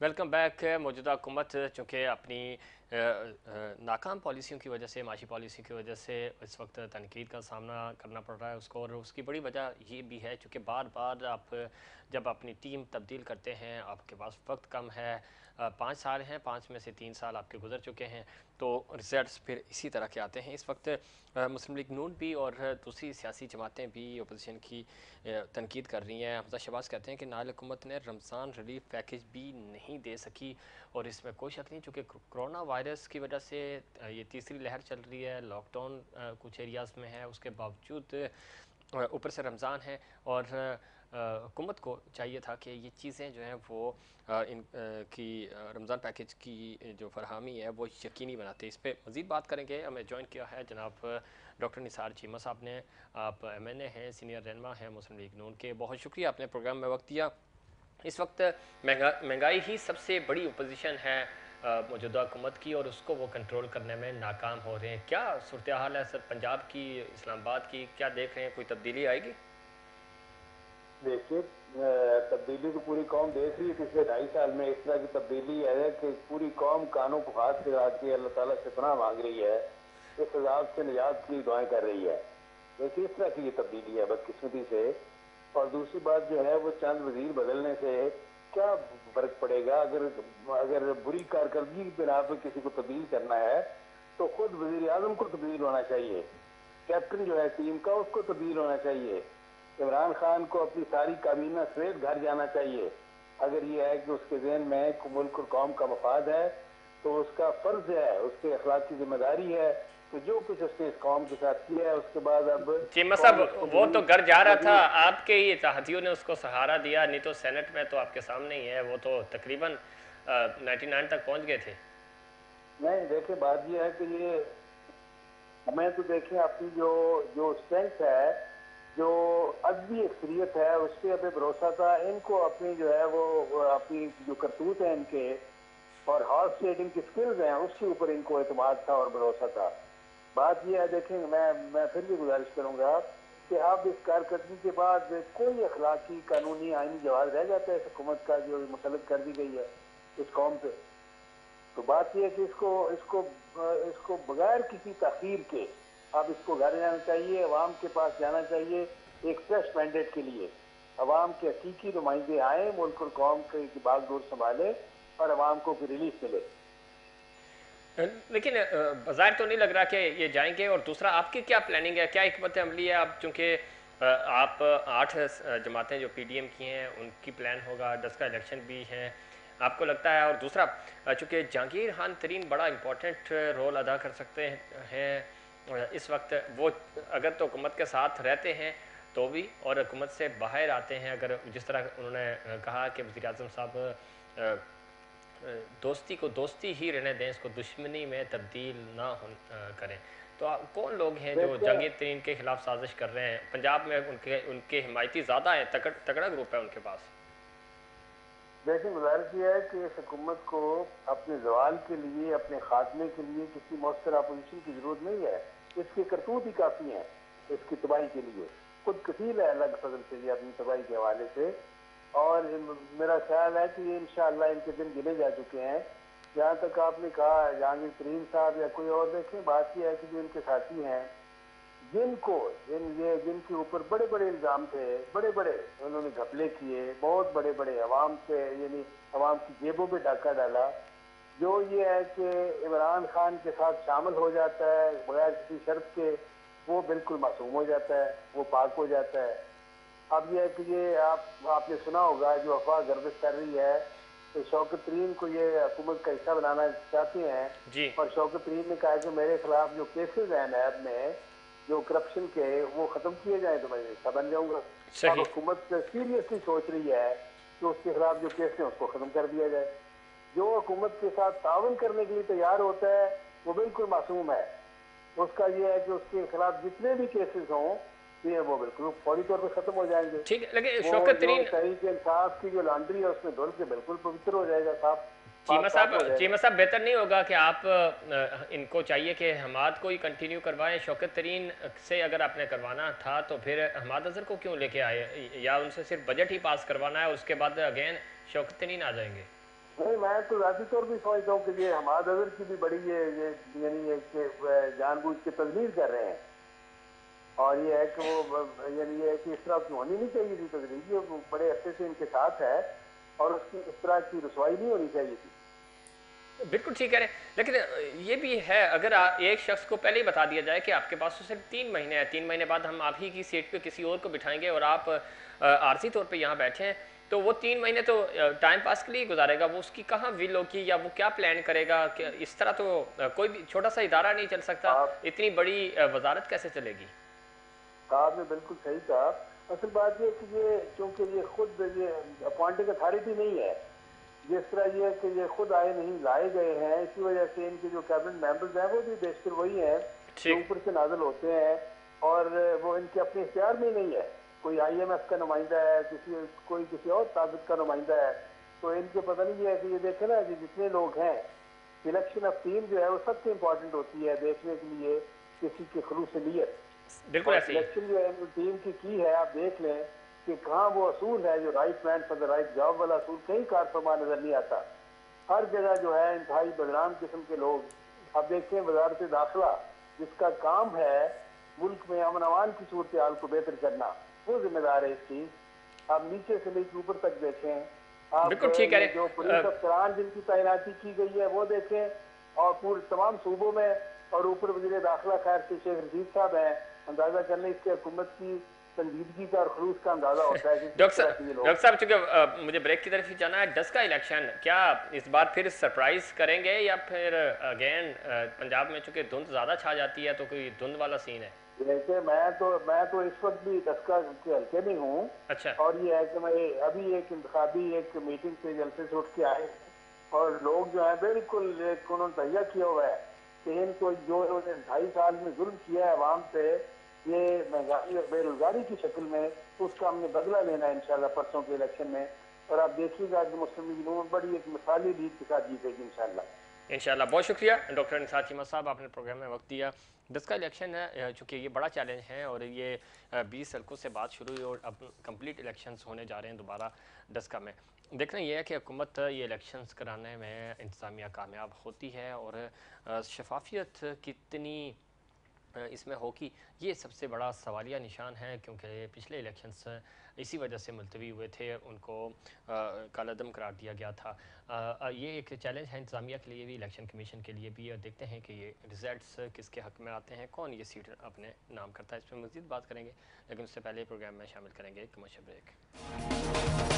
Welcome back. मौजूदा हुकूमत चूँकि अपनी नाकाम पॉलिसियों की वजह से, माशी पॉलिसी की वजह से इस वक्त तनकीद का सामना करना पड़ रहा है उसको, और उसकी बड़ी वजह ये भी है चूँकि बार बार आप जब अपनी टीम तब्दील करते हैं, आपके पास वक्त कम है, 5 साल हैं, 5 में से 3 साल आपके गुजर चुके हैं, तो रिजल्ट्स फिर इसी तरह के आते हैं। इस वक्त मुस्लिम लीग नून भी और दूसरी सियासी जमातें भी अपोजिशन की तनकीद कर रही हैं। हमजा शहबाज कहते हैं कि नाल हुकूमत ने रमज़ान रिलीफ पैकेज भी नहीं दे सकी, और इसमें कोई शक नहीं चूँकि कोरोना वायरस की वजह से ये तीसरी लहर चल रही है, लॉकडाउन कुछ एरियाज़ में है, उसके बावजूद ऊपर से रमज़ान है, और हुकूमत को चाहिए था कि ये चीज़ें जो हैं वो की रमज़ान पैकेज की जो फरहमी है वो यकीनी बनाते। इस पर मज़ीद बात करेंगे। हमें ज्वाइन किया है जनाब डॉक्टर निसार चीमा साहब ने। आप MNA हैं, सीनियर रहनुमा हैं मुस्लिम लीग नून के। बहुत शुक्रिया आपने प्रोग्राम में वक्त दिया। इस वक्त महंगाई ही सबसे बड़ी अपोजिशन है मौजूदा हुकूमत की, और उसको वो कंट्रोल करने में नाकाम हो रहे हैं। क्या सूरत हाल है सर पंजाब की, इस्लामाबाद की? क्या देख रहे हैं, कोई तब्दीली आएगी? देखिए, तब्दीली तो पूरी कौम देख रही है। पिछले 2.5 साल में इस तरह की तब्दीली है कि पूरी कौम कानों को हाथ लगा के अल्लाह ताला से पनाह मांग रही है, इस अजाब से निजात की दुआएं कर रही है। देखिए, इस तरह की ये तब्दीली है बदकिस्मती से। और दूसरी बात जो है वो चंद वजीर बदलने से क्या फर्क पड़ेगा? अगर अगर बुरी कारकर्दगी की बिना पर किसी को तब्दील करना है तो खुद वजीर आजम को तब्दील होना चाहिए, कैप्टन जो है टीम का उसको तब्दील होना चाहिए, इमरान खान को अपनी सारी काबीना समेत घर जाना चाहिए। अगर ये है कि उसके ज़हन में मुल्क और कौम का मफाद है तो उसका फर्ज है, उसकी अखलाकी जिम्मेदारी है कि जो कुछ उसने इस कौम के साथ किया है उसके बाद अब चीमा साहब, कौम उसको वो तो घर जा रहा था, मजीद। आपके ही चाहतियों ने उसको सहारा दिया, नहीं तो सेनेट में तो आपके सामने ही है, वो तो तकरीबन 99 तक पहुंच गए थे। नहीं, देखिए बात ये है कि ये हमें तो देखिए अपनी जो जो स्ट्रेंथ है, जो अदबी अक्सरियत है, उस पर हमें भरोसा था। इनको अपनी जो है वो अपनी जो करतूत है इनके और हॉर्स ट्रेडिंग की स्किल्स हैं उसके ऊपर इनको एतमाद था और भरोसा था। बात यह है, देखें, मैं फिर भी गुजारिश करूंगा कि अब इस कारकर्दगी के बाद कोई अखलाकी कानूनी आईनी जवाब रह जाता है इस हुकूमत का जो मुसलत कर दी गई है इस कौम पे। तो बात यह है कि इसको इसको इसको बगैर किसी ताखीर के अब इसको घर जाना चाहिए, अवाम के पास जाना चाहिए एक फ्रेश मैंडेट के लिए। अवाम के हकीकी नुमाइंदे आए, मुल्क और कौम की बागडोर संभाले और अवाम को रिलीफ मिले। लेकिन बाज़ाहिर तो नहीं लग रहा कि ये जाएंगे। और दूसरा, आपकी क्या प्लानिंग है, क्या हिकमत अमली है? आप चूँकि आप 8 जमातें जो PDM की हैं उनकी प्लान होगा, 10 का इलेक्शन भी है, आपको लगता है? और दूसरा, चूँकि जहांगीर खान तरीन बड़ा इंपॉर्टेंट रोल अदा कर सकते हैं इस वक्त, वो अगर तो हुकूमत के साथ रहते हैं तो भी, और हुकूमत से बाहर आते हैं, अगर जिस तरह उन्होंने कहा कि वज़ीर आज़म साहब दोस्ती को दोस्ती ही रहने दें, इसको दुश्मनी में तब्दील ना करें, तो कौन लोग हैं जो देखिए जहांगीर तरीन के खिलाफ साजिश कर रहे हैं? पंजाब में उनके उनके हिमायती ज़्यादा हैं, तगड़ा ग्रुप है उनके पास। देखिए, गुजारिश ये है कि इस हुकूमत को अपने जवाल के लिए, अपने खात्मे के लिए किसी मौसर अपोजिशन की जरूरत नहीं है। इसकी करतूत ही काफी है इसकी तबाही के लिए। खुद कफील है अलग फजल से ये अपनी तबाही के हवाले से। और मेरा ख्याल है कि ये इंशाअल्लाह इनके दिन गिने जा चुके हैं। जहाँ तक आपने कहा जहांगीर तरीन साहब या कोई और, देखें बात यह है कि जो इनके साथी हैं, जिनको जिनके ऊपर बड़े बड़े इल्जाम थे, बड़े बड़े उन्होंने घपले किए, बहुत बड़े बड़े अवाम से, यानी अवाम की जेबों पे डाका डाला, जो ये है कि इमरान खान के साथ शामिल हो जाता है बगैर किसी शर्त के, वो बिल्कुल मासूम हो जाता है, वो पाक हो जाता है। अब यह है कि ये आपने सुना होगा जो अफवाह गर्दिश कर रही है कि शौकत तरीन को ये हुकूमत का हिस्सा बनाना चाहते हैं। जी। और शौकत तरीन ने कहा कि मेरे खिलाफ जो केसेस हैं नैब में, जो करप्शन के, वो खत्म किए जाए तो मैं हिस्सा बन जाऊंगा। अब सही। हुकूमत सीरियसली सोच रही है कि उसके खिलाफ जो केस हैं उसको खत्म कर दिया जाए। जो हुकूमत के साथ ताउन करने के लिए तैयार होता है वो बिल्कुल मासूम है। उसका ये है कि उसके खिलाफ जितने भी केसेस हों ये वो बिल्कुल फौरी तौर पर खत्म हो जाएंगे। ठीक है, लेकिन वो शौकत जो तरीन, तहरीक इंसाफ की जो लॉन्ड्री है उसमें धुल के बिल्कुल पवित्र हो जाएगा, साफ चीमा पाक साफ हो साहब, जाएगा। चीमा साहब, बेहतर नहीं होगा कि आप इनको चाहिए कि हमाद को ही कंटिन्यू करवाएं? शौकत तरीन से अगर आपने करवाना था तो फिर हमाद अजहर को क्यों लेके आए? या उनसे सिर्फ बजट ही पास करवाना है, उसके बाद अगेन शौकत तरीन आ जाएंगे? नहीं, मैं तो ज़ाती तौर पे समझता हूँ कि ये हमाद अज़हर की भी बड़ी ये यानी ये कि जानबूझ के तजवीज़ कर रहे हैं। और ये है कि वो यानी ये है कि इस तरह की होनी नहीं चाहिए थी तजवीज़, ये बड़े अरसे से इनके साथ है और उसकी इस तरह की रुसवाई नहीं होनी चाहिए थी। बिल्कुल ठीक कह रहे हैं, लेकिन ये भी है, अगर एक शख्स को पहले ही बता दिया जाए कि आपके पास तो सिर्फ 3 महीने हैं, 3 महीने बाद हम आप ही की सीट पे किसी और को बिठाएंगे और आप आर्जी तौर पे यहाँ बैठे हैं, तो वो 3 महीने तो टाइम पास के लिए गुजारेगा, वो उसकी कहाँ विल होगी या वो क्या प्लान करेगा कि इस तरह तो कोई भी छोटा सा इदारा नहीं चल सकता, आप इतनी बड़ी वजारत कैसे चलेगी? आपने बिल्कुल सही कहा। असल बात ये कि ये चूंकि ये खुद ये अपॉइंटिंग अथॉरिटी नहीं है, जिस तरह ये कि ये खुद आए नहीं लाए गए हैं, इसी वजह से इनके जो कैबिनेट मेंबर्स हैं वो भी बेशतर वही हैं जो ठीक। ऊपर से नाजल होते हैं और वो इनके अपने इख्तियार में ही नहीं है। कोई IMF का नुमाइंदा है, कोई किसी और ताकत का नुमाइंदा है, तो इनके पता नहीं है कि ये देखे ना कि जितने लोग हैं, इलेक्शन ऑफ टीम जो है वो सबसे इम्पोर्टेंट होती है देखने के लिए किसी की खलूस नीयत। बिल्कुल और ऐसे ही। सिलेक्शन जो है टीम की है, आप देख लें कि कहाँ वो असूल है जो right man for the right job वाला असूल कहीं कारफरमा नजर नहीं आता। हर जगह जो है इंतहाई बदनाम किस्म के लोग। अब देखते हैं वजारत दाखिला जिसका काम है मुल्क में अमन अमान की सूरत हाल को बेहतर करना, वो जिम्मेदार है इसकी। आप नीचे से लेकर ऊपर तक देखें, आप बिल्कुल ठीक कह ये रहे जो हैं। पुलिस अफसरान जिनकी तैनाती की गई है वो देखें और पूरे तमाम सूबों में, और ऊपर वजीर दाखिला खैर से शेख रशीद साहब हैं, अंदाजा करने इसके हुकूमत की संजीदगी का और खलूस का अंदाजा होता है कि किस तरह के ये लोग। डॉक्टर साहब चूंकि मुझे ब्रेक की तरफ ही जाना है, 10 का इलेक्शन क्या इस बार फिर सरप्राइज करेंगे या फिर अगेन पंजाब में चूंकि धुंध ज़्यादा छा जाती है तो कोई धुंध वाला सीन है? जैसे मैं तो इस वक्त भी दस्का के हल्के में हूँ। अच्छा। और ये है कि मैं अभी एक इंतखाबी एक मीटिंग से जलसे से उठ के आए और लोग जो है बिल्कुल एक उन्होंने तैयार किया हुआ है कि इनको जो इन्होंने 2.5 साल में जुल्म किया है अवाम पे, ये महंगाई और बेरोजगारी की शक्ल में, उसका हमने बदला लेना है इंशाल्लाह परसों के इलेक्शन में। और आप देखिएगा कि मुस्लिम लीग नून बड़ी एक मिसाली लीड के साथ जीतेगी इंशाल्लाह। इंशाल्लाह। बहुत शुक्रिया डॉक्टर निसार चीमा साहब, आपने प्रोग्राम में वक्त दिया। 10 का इलेक्शन है, चूँकि ये बड़ा चैलेंज है और ये 20 हल्कों से बात शुरू हुई और अब कंप्लीट इलेक्शंस होने जा रहे हैं दोबारा 10 का में। देखना यह है कि हुकूमत ये इलेक्शंस कराने में इंतज़ामिया कामयाब होती है और शफाफियत कितनी इसमें होगी, ये सबसे बड़ा सवालिया निशान है, क्योंकि पिछले इलेक्शंस इसी वजह से मुलतवी हुए थे, उनको कालादम करार दिया गया था। ये एक चैलेंज है इंतज़ामिया के लिए भी, इलेक्शन कमीशन के लिए भी, और देखते हैं कि ये रिजल्ट्स किसके हक़ में आते हैं, कौन ये सीट अपने नाम करता है। इस पर मज़ीद बात करेंगे, लेकिन उससे पहले प्रोग्राम में शामिल करेंगे कमर्शियल ब्रेक।